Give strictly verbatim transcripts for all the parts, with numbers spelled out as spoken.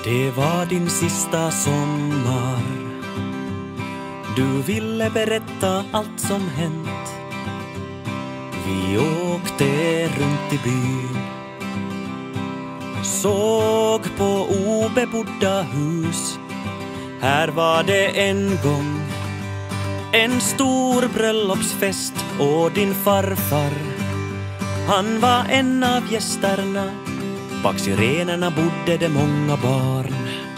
Det var din sista sommar. Du ville berätta allt som hänt. Vi åkte runt i byn, såg på obebodda hus. Här var det en gång en stor bröllopsfest, och din farfar, han var en av gästerna. Bak sirenerna bodde det många barn.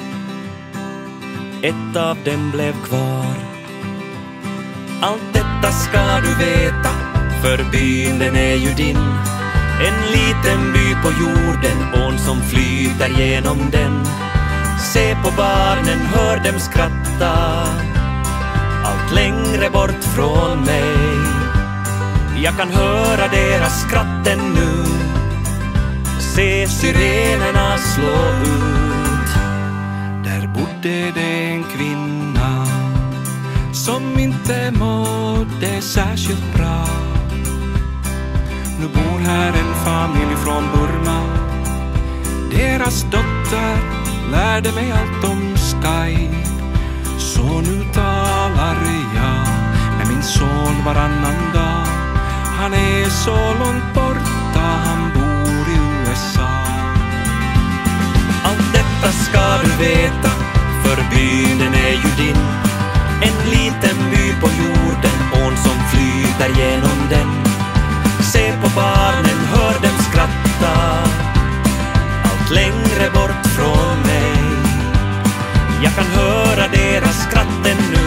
Ett av dem blev kvar. Allt detta ska du veta, för byn den är ju din. En liten by på jorden, ån som flyter genom den. Se på barnen, hör dem skratta, allt längre bort från mig. Jag kan höra deras skratt ännu. Se sirenerna slå ut. Där bodde det en kvinna som inte mådde särskilt bra. Nu bor här en familj från Burma. Deras dotter lärde mig allt om Skype. Så nu talar jag med min son varannan dag. Han är så långt borta, han bor i U S A. Allt detta ska du veta, för byn den är ju din. En liten by på jorden, ån som flyter genom den. Se på barnen, hör dem skratta, allt längre bort från mig. Jag kan höra deras skratt ännu.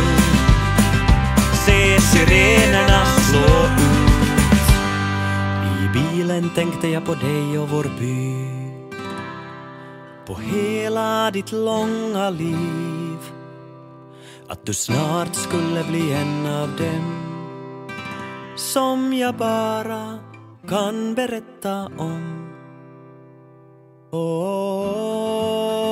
Se sirenerna slå ut. I bilen tänkte jag på dig och vår by, på hela ditt långa liv. Att du snart skulle bli en av dem som jag bara kan berätta om. Oh, oh, oh.